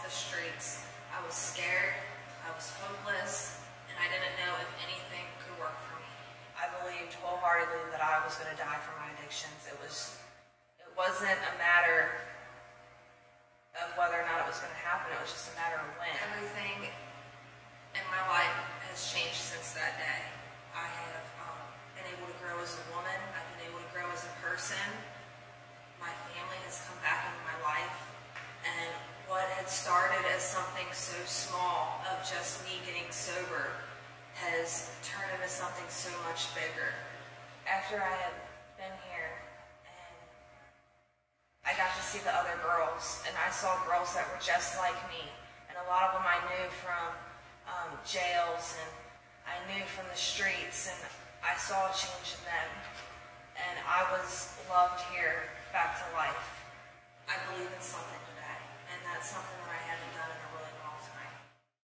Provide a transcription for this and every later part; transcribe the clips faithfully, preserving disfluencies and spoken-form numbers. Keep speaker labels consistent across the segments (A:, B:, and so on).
A: the streets. I was scared, I was hopeless, and I didn't know if anything could work for me. I believed wholeheartedly that I was going to die from my addictions. It was, it wasn't a matter of whether or not it was going to happen. It was just a matter of when. Everything in my life has changed since that day. I have um, been able to grow as a woman. I've been able to grow as a person. My family has come back into my life. And what had started as something so small of just me getting sober has turned into something so much bigger. After I had been here, and I got to see the other girls, and I saw girls that were just like me, and a lot of them I knew from um, jails, and I knew from the streets, and I saw a change in them, and I was loved here back to life. I believe in something today, and that's something that I haven't done in a really long time.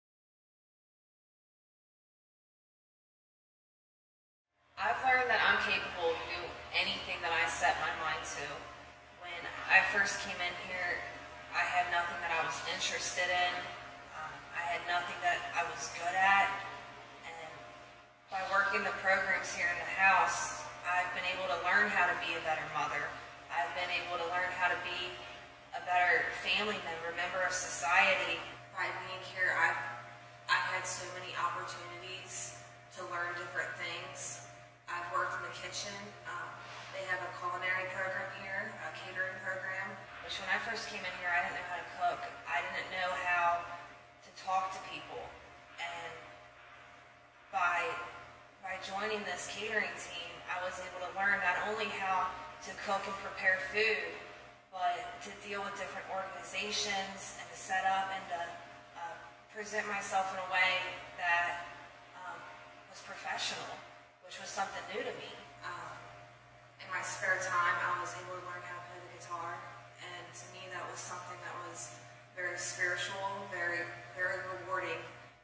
A: I've learned that I'm capable of doing anything that I set my mind to. When I first came in here, I had nothing that I was interested in. Um, I had nothing that I was good at. And by working the programs here in the house, I've been able to learn how to be a better mother. I've been able to learn how to be a better family member, member of society. By being here, I've, I've had so many opportunities to learn different things. I've worked in the kitchen. Um, they have a culinary program here, a catering program, which when I first came in here, I didn't know how to cook. I didn't know how to talk to people. And by, by joining this catering team, I was able to learn not only how to cook and prepare food, but to deal with different organizations and to set up and to uh, present myself in a way that um, was professional, which was something new to me. Um, in my spare time, I was able to learn how to play the guitar, and to me that was something that was very spiritual, very, very rewarding.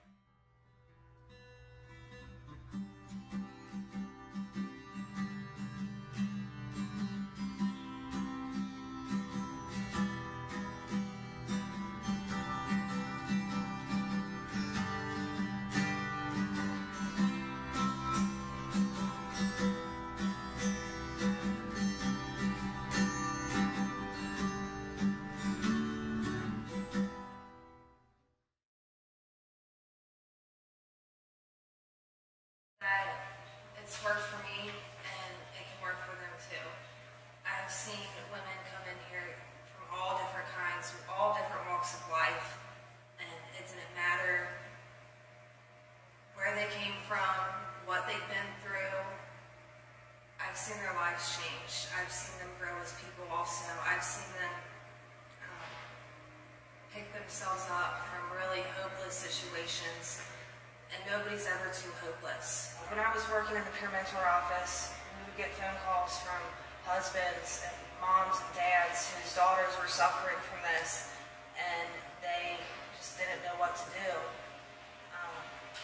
A: That it's worked for me, and it can work for them too. I've seen women come in here from all different kinds, from all different walks of life, and it didn't matter where they came from, what they've been through. I've seen their lives change. I've seen them grow as people also. I've seen them um, pick themselves up from really hopeless situations. And nobody's ever too hopeless. When I was working in the peer mentor office, we would get phone calls from husbands and moms and dads whose daughters were suffering from this, and they just didn't know what to do. Um,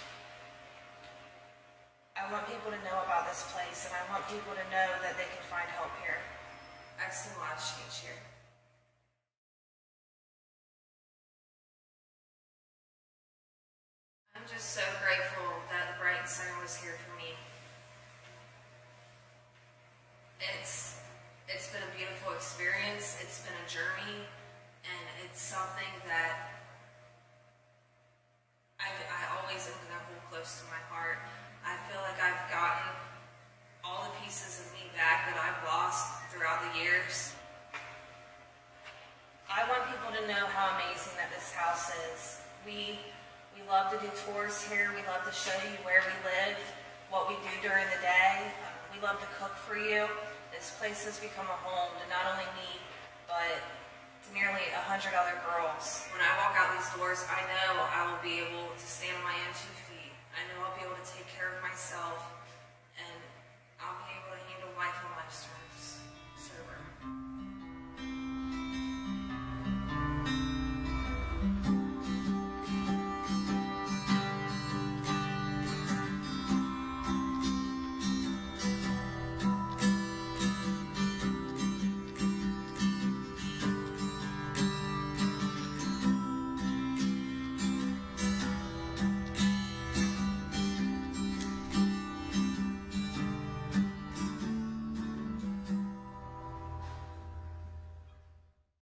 A: I want people to know about this place, and I want people to know that they can find help here. I've seen a lot of change here. I'm just so grateful that the Brighton Center was here for me. It's, it's been a beautiful experience, it's been a journey, and it's something that I, I always am going to hold close to my heart. I feel like I've gotten all the pieces of me back that I've lost throughout the years. I want people to know how amazing that this house is. We We love to do tours here. We love to show you where we live, what we do during the day. Um, we love to cook for you. This place has become a home to not only me, but to nearly a hundred other girls. When I walk out these doors, I know I will be able to stand on my own two feet. I know I'll be able to take care of myself.